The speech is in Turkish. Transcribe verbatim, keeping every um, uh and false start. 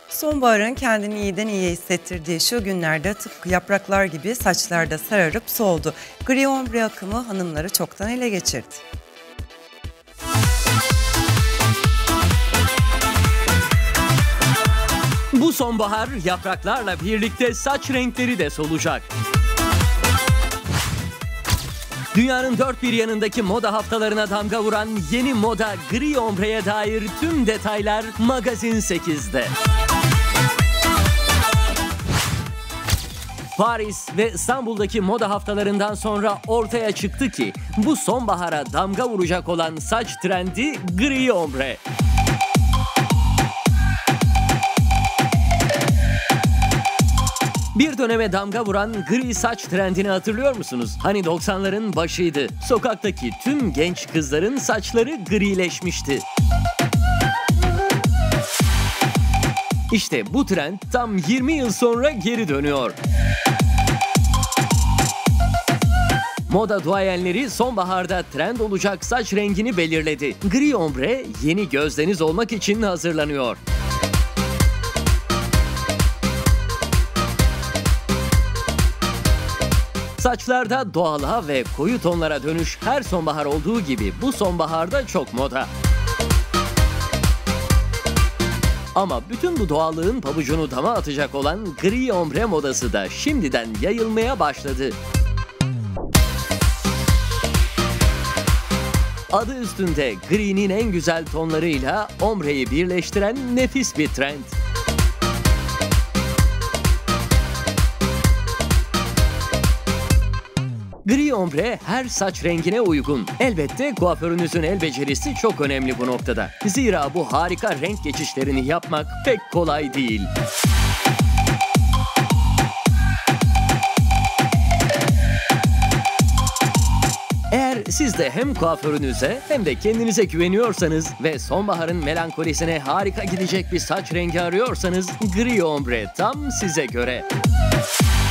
Sonbaharın kendini iyiden iyiye hissettirdiği şu günlerde tıpkı yapraklar gibi saçlarda sararıp soldu. Gri ombre akımı hanımları çoktan ele geçirdi. Bu sonbahar yapraklarla birlikte saç renkleri de solacak. Dünyanın dört bir yanındaki moda haftalarına damga vuran yeni moda gri ombreye dair tüm detaylar Magazin sekizde. Paris ve İstanbul'daki moda haftalarından sonra ortaya çıktı ki bu sonbahara damga vuracak olan saç trendi gri ombre. Bir döneme damga vuran gri saç trendini hatırlıyor musunuz? Hani doksanların başıydı. Sokaktaki tüm genç kızların saçları grileşmişti. İşte bu trend tam yirmi yıl sonra geri dönüyor. Moda duayenleri sonbaharda trend olacak saç rengini belirledi. Gri ombre yeni gözdeniz olmak için hazırlanıyor. Saçlarda doğala ve koyu tonlara dönüş her sonbahar olduğu gibi bu sonbaharda çok moda. Ama bütün bu doğallığın pabucunu dama atacak olan gri ombre modası da şimdiden yayılmaya başladı. Adı üstünde gri'nin en güzel tonlarıyla ombreyi birleştiren nefis bir trend. Gri ombre her saç rengine uygun. Elbette kuaförünüzün el becerisi çok önemli bu noktada. Zira bu harika renk geçişlerini yapmak pek kolay değil. Eğer siz de hem kuaförünüze hem de kendinize güveniyorsanız ve sonbaharın melankolisine harika gidecek bir saç rengi arıyorsanız gri ombre tam size göre.